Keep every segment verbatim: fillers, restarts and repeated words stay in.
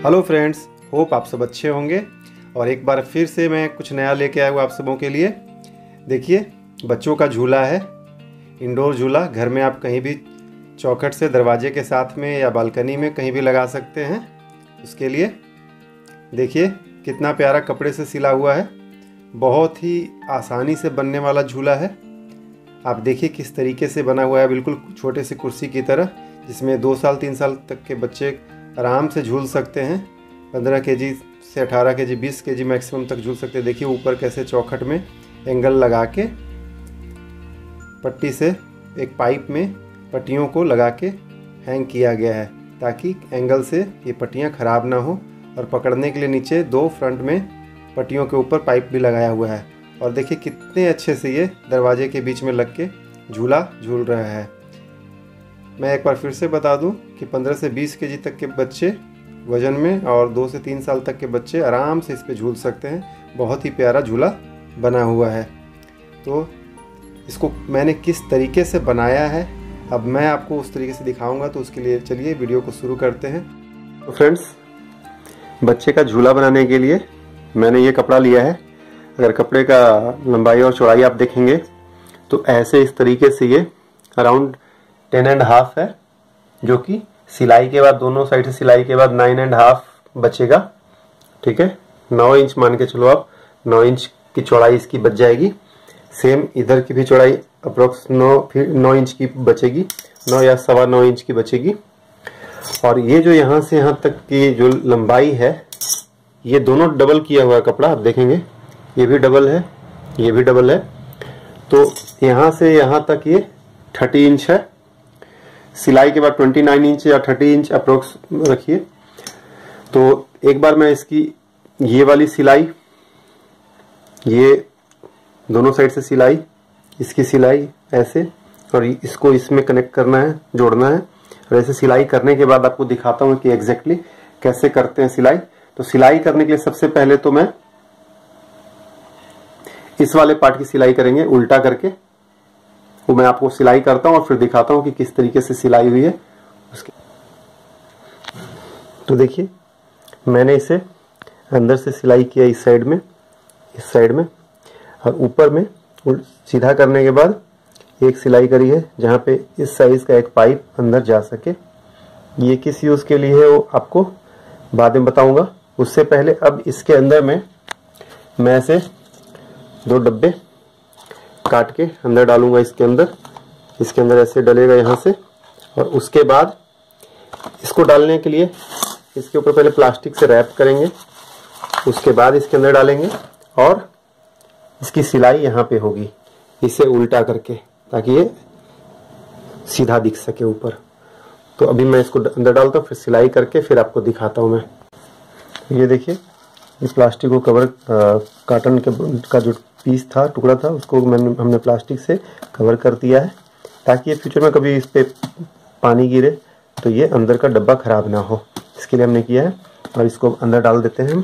Hello friends, hope आप सब अच्छे होंगे। और एक बार फिर से मैं कुछ नया लेके आया हूँ आप सबों के लिए। देखिए, बच्चों का झूला है, इंडोर झूला। घर में आप कहीं भी चौखट से दरवाजे के साथ में या बालकनी में कहीं भी लगा सकते हैं। उसके लिए देखिए कितना प्यारा कपड़े से सिला हुआ है, बहुत ही आसानी से बनने वाला झूला है। आप देखिए किस तरीके से बना हुआ है, बिल्कुल छोटे से कुर्सी की तरह, जिसमें दो साल तीन साल तक के बच्चे आराम से झूल सकते हैं। पंद्रह केजी से अठारह केजी बीस केजी मैक्सिमम तक झूल सकते हैं। देखिए ऊपर कैसे चौखट में एंगल लगा के पट्टी से एक पाइप में पट्टियों को लगा के हैंग किया गया है, ताकि एंगल से ये पट्टियाँ ख़राब ना हो। और पकड़ने के लिए नीचे दो फ्रंट में पट्टियों के ऊपर पाइप भी लगाया हुआ है। और देखिए कितने अच्छे से ये दरवाजे के बीच में लग के झूला झूल रहा है। मैं एक बार फिर से बता दूं कि पंद्रह से बीस केजी तक के बच्चे वज़न में और दो से तीन साल तक के बच्चे आराम से इस पे झूल सकते हैं। बहुत ही प्यारा झूला बना हुआ है। तो इसको मैंने किस तरीके से बनाया है अब मैं आपको उस तरीके से दिखाऊंगा। तो उसके लिए चलिए वीडियो को शुरू करते हैं। तो फ्रेंड्स, बच्चे का झूला बनाने के लिए मैंने ये कपड़ा लिया है। अगर कपड़े का लंबाई और चौड़ाई आप देखेंगे तो ऐसे इस तरीके से ये अराउंड टेन एंड हाफ है, जो कि सिलाई के बाद दोनों साइड से सिलाई के बाद नाइन एंड हाफ बचेगा। ठीक है, नौ इंच मान के चलो आप, नौ इंच की चौड़ाई इसकी बच जाएगी। सेम इधर की भी चौड़ाई अप्रोक्स नौ फिर नौ इंच की बचेगी, नौ या सवा नौ इंच की बचेगी। और ये जो यहाँ से यहाँ तक की जो लंबाई है, ये दोनों डबल किया हुआ कपड़ा आप देखेंगे, ये भी डबल है, ये भी डबल है। तो यहाँ से यहाँ तक ये थर्टी इंच है। सिलाई के बाद उनतीस इंच या तीस इंच अप्रोक्स रखिए। तो एक बार मैं इसकी ये वाली सिलाई, ये दोनों साइड से सिलाई, इसकी सिलाई ऐसे, और इसको इसमें कनेक्ट करना है, जोड़ना है। और ऐसे सिलाई करने के बाद आपको दिखाता हूँ कि एग्जैक्टली कैसे करते हैं सिलाई। तो सिलाई करने के लिए सबसे पहले तो मैं इस वाले पार्ट की सिलाई करेंगे उल्टा करके। वो मैं आपको सिलाई करता हूँ और फिर दिखाता हूँ कि किस तरीके से सिलाई हुई है उसके। तो देखिए मैंने इसे अंदर से सिलाई किया इस साइड में, इस साइड में, और ऊपर में सीधा करने के बाद एक सिलाई करी है जहाँ पे इस साइज का एक पाइप अंदर जा सके। ये किस यूज़ के लिए है वो आपको बाद में बताऊंगा। उससे पहले अब इसके अंदर में मैं ऐसे दो डब्बे काट के अंदर डालूंगा। इसके अंदर इसके अंदर ऐसे डलेगा यहाँ से। और उसके बाद इसको डालने के लिए इसके ऊपर पहले प्लास्टिक से रैप करेंगे, उसके बाद इसके अंदर डालेंगे और इसकी सिलाई यहाँ पे होगी, इसे उल्टा करके, ताकि ये सीधा दिख सके ऊपर। तो अभी मैं इसको अंदर डालता हूँ, फिर सिलाई करके फिर आपको दिखाता हूँ मैं। ये देखिए, इस प्लास्टिक को कवर काटन के का जो पीस था, टुकड़ा था, उसको मैंने हमने प्लास्टिक से कवर कर दिया है, ताकि ये फ्यूचर में कभी इस पे पानी गिरे तो ये अंदर का डब्बा खराब ना हो। इसके लिए हमने किया है। और इसको अंदर डाल देते हैं हम।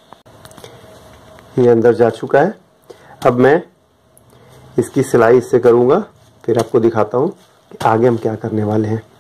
ये अंदर जा चुका है। अब मैं इसकी सिलाई इससे करूँगा, फिर आपको दिखाता हूँ कि आगे हम क्या करने वाले हैं।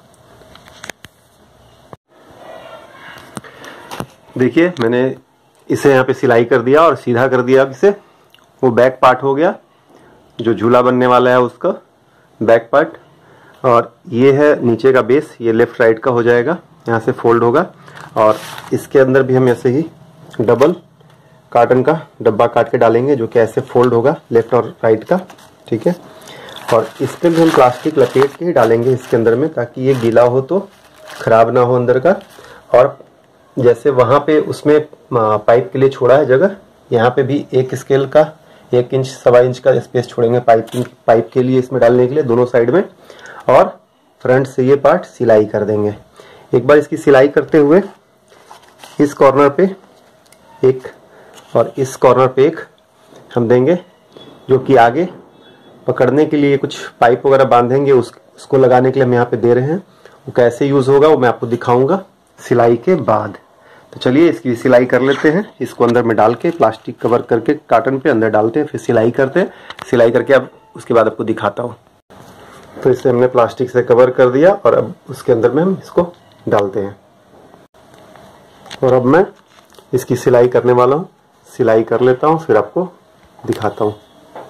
देखिए मैंने इसे यहाँ पे सिलाई कर दिया और सीधा कर दिया। अब इसे वो बैक पार्ट हो गया, जो झूला बनने वाला है उसका बैक पार्ट। और ये है नीचे का बेस, ये लेफ्ट राइट का हो जाएगा, यहाँ से फोल्ड होगा। और इसके अंदर भी हम ऐसे ही डबल काटन का डब्बा काट के डालेंगे, जो कि ऐसे फोल्ड होगा लेफ्ट और राइट का। ठीक है, और इस पर भी हम प्लास्टिक लपेट के ही डालेंगे इसके अंदर में, ताकि ये गीला हो तो खराब ना हो अंदर का। और जैसे वहाँ पे उसमें पाइप के लिए छोड़ा है जगह, यहाँ पे भी एक स्केल का एक इंच सवा इंच का स्पेस छोड़ेंगे पाइपिंग पाइप के लिए, इसमें डालने के लिए दोनों साइड में। और फ्रंट से ये पार्ट सिलाई कर देंगे। एक बार इसकी सिलाई करते हुए इस कॉर्नर पे एक और इस कॉर्नर पे एक हम देंगे, जो कि आगे पकड़ने के लिए कुछ पाइप वगैरह बांधेंगे, उस, उसको लगाने के लिए हम यहाँ पे दे रहे हैं। वो कैसे यूज होगा वो मैं आपको दिखाऊंगा सिलाई के बाद। तो चलिए इसकी सिलाई कर लेते हैं। इसको अंदर में डाल के प्लास्टिक कवर करके काटन पे अंदर डालते हैं, फिर सिलाई करते हैं। सिलाई करके अब उसके बाद आपको दिखाता हूँ। तो इसे हमने प्लास्टिक से कवर कर दिया और अब उसके अंदर में हम इसको डालते हैं। और अब मैं इसकी सिलाई करने वाला हूँ। सिलाई कर लेता हूँ फिर आपको दिखाता हूँ।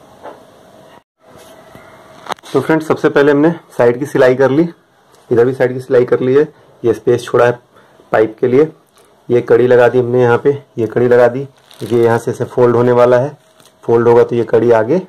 तो फ्रेंड्स, सबसे पहले हमने साइड की सिलाई कर ली, इधर भी साइड की सिलाई कर ली है। ये स्पेस छोड़ा है पाइप के लिए। ये कड़ी लगा दी हमने यहाँ पे, ये कड़ी लगा दी। ये यहाँ से ऐसे फोल्ड होने वाला है, फोल्ड होगा तो ये कड़ी आगे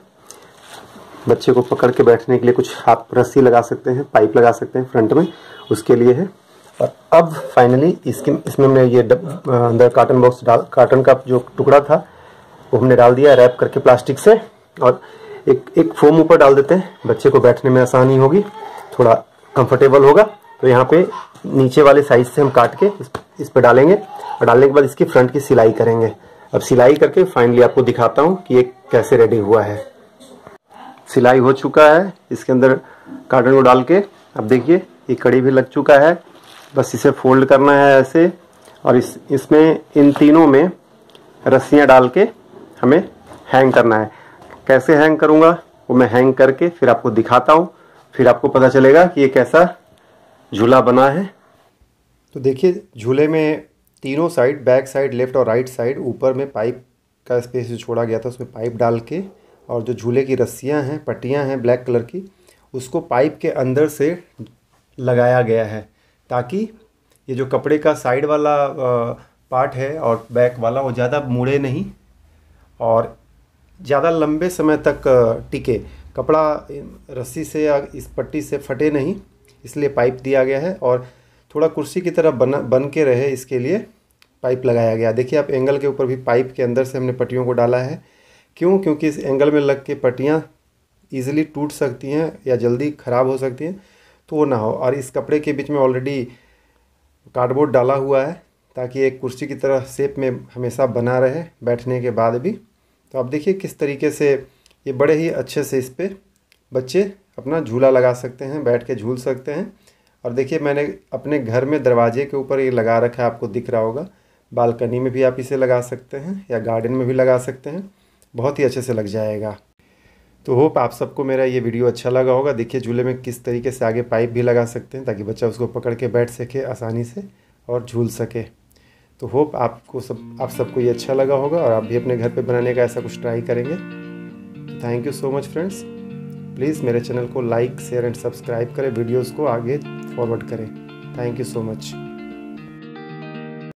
बच्चे को पकड़ के बैठने के लिए कुछ आप रस्सी लगा सकते हैं, पाइप लगा सकते हैं फ्रंट में, उसके लिए है। और अब फाइनली इसके इसमें हमने ये अंदर काटन बॉक्स डाल काटन का जो टुकड़ा था वो हमने डाल दिया रैप करके प्लास्टिक से। और एक एक फोम ऊपर डाल देते हैं, बच्चे को बैठने में आसानी होगी, थोड़ा कंफर्टेबल होगा। तो यहाँ पे नीचे वाले साइज से हम काट के इस, इस पर डालेंगे और डालने के बाद इसकी फ्रंट की सिलाई करेंगे। अब सिलाई करके फाइनली आपको दिखाता हूँ कि ये कैसे रेडी हुआ है। सिलाई हो चुका है, इसके अंदर काटन को डाल के अब देखिए ये कड़ी भी लग चुका है। बस इसे फोल्ड करना है ऐसे, और इस इसमें इन तीनों में रस्सियाँ डाल के हमें हैंग करना है। कैसे हैंग करूँगा वो मैं हैंग करके फिर आपको दिखाता हूँ, फिर आपको पता चलेगा कि ये कैसा झूला बना है। तो देखिए झूले में तीनों साइड, बैक साइड, लेफ्ट और राइट साइड, ऊपर में पाइप का स्पेस जो छोड़ा गया था उसमें पाइप डाल के, और जो झूले की रस्सियां हैं, पट्टियां हैं ब्लैक कलर की, उसको पाइप के अंदर से लगाया गया है ताकि ये जो कपड़े का साइड वाला पार्ट है और बैक वाला वो ज़्यादा मुड़े नहीं और ज़्यादा लंबे समय तक टिके, कपड़ा रस्सी से या इस पट्टी से फटे नहीं, इसलिए पाइप दिया गया है। और थोड़ा कुर्सी की तरह बना बन के रहे इसके लिए पाइप लगाया गया। देखिए आप एंगल के ऊपर भी पाइप के अंदर से हमने पट्टियों को डाला है। क्यों? क्योंकि इस एंगल में लग के पट्टियाँ ईजिली टूट सकती हैं या जल्दी ख़राब हो सकती हैं, तो वो ना हो। और इस कपड़े के बीच में ऑलरेडी कार्डबोर्ड डाला हुआ है ताकि एक कुर्सी की तरह शेप में हमेशा बना रहे बैठने के बाद भी। तो आप देखिए किस तरीके से ये बड़े ही अच्छे से इस पर बच्चे अपना झूला लगा सकते हैं, बैठ के झूल सकते हैं। और देखिए मैंने अपने घर में दरवाजे के ऊपर ये लगा रखा है, आपको दिख रहा होगा। बालकनी में भी आप इसे लगा सकते हैं या गार्डन में भी लगा सकते हैं, बहुत ही अच्छे से लग जाएगा। तो होप आप सबको मेरा ये वीडियो अच्छा लगा होगा। देखिए झूले में किस तरीके से आगे पाइप भी लगा सकते हैं ताकि बच्चा उसको पकड़ के बैठ सके आसानी से और झूल सके। तो होप आपको सब आप सबको ये अच्छा लगा होगा और आप भी अपने घर पे बनाने का ऐसा कुछ ट्राई करेंगे। तो thank you so much friends. Please मेरे चैनल को लाइक, शेयर एंड सब्सक्राइब करें, वीडियोज़ को आगे फॉरवर्ड करें। Thank you so much.